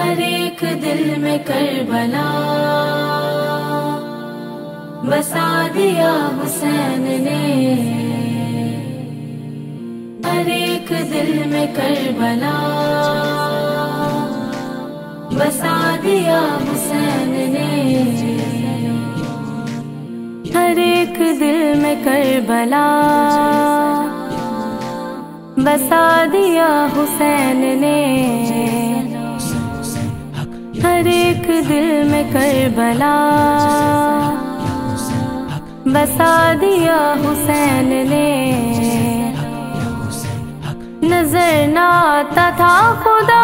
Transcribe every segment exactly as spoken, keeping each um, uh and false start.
ہر ایک دل میں کربلا بسا دیا حسین نے، ہر ایک دل میں کربلا بسا دیا حسین نے، ہر ایک دل میں کربلا بسا دیا حسین نے، ہر ایک دل میں کربلا بسا دیا حسین نے، نظر نہ آتا تھا خدا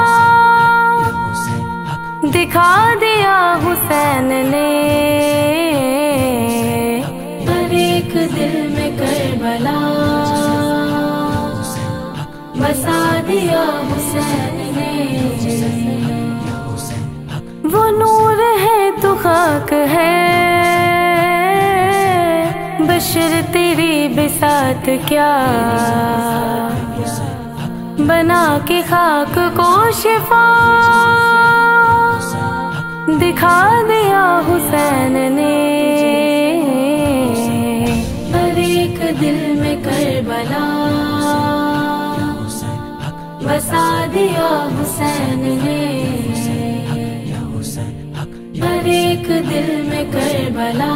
دکھا دیا حسین نے، ہر ایک دل میں کربلا بسا دیا حسین نے، وہ نور ہے تو خاک ہے بشر تیری بساط کیا، بنا کے خاک کو شفا دکھا دیا حسین نے، ہر ایک دل میں کربلا بسا دیا حسین نے، ہر ایک دل میں کربلا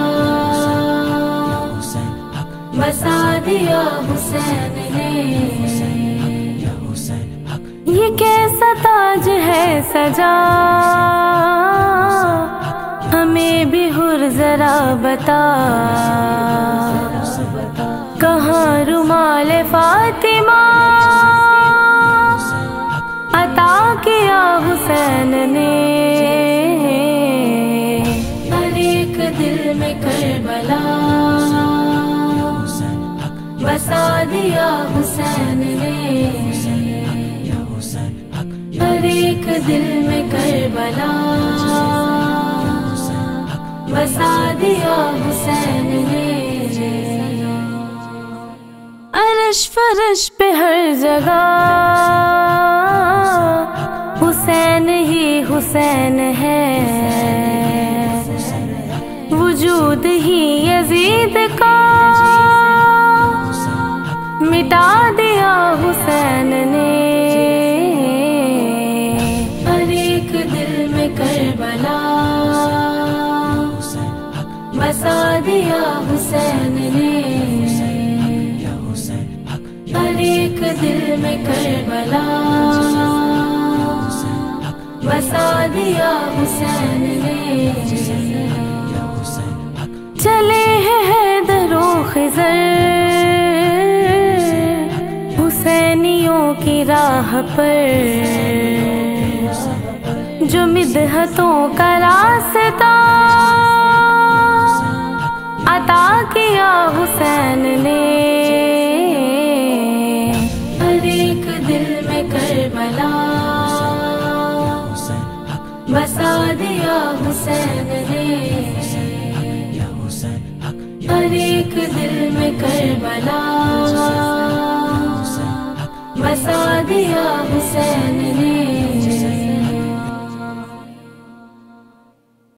بسا دیا حسین نے، یہ کیسا تاج ہے سجا ہمیں بھی حر ذرا بتا، کہاں رومال فاطمہ عطا کیا حسین نے، ہر ایک دل میں کربلا بسا دیا حسین نے، ہر ایک دل میں کربلا بسا دیا حسین نے، عرش فرش پہ ہر جگہ حسین ہی حسین ہے، وجود ہی یزید کا مٹا دیا حسین نے، ہر ایک دل میں کربلا بسا دیا حسین نے، ہر ایک دل میں کربلا بسا دیا حسین نے، چلے ہیں حیدر و خضر حسینیوں کی راہ پر، جو مدحتوں کا راستہ عطا کیا حسین نے، ہر ایک دل میں کربلا بسا دیا حسین نے، ہر ایک دل میں کربلا بسا دیا حسین نے،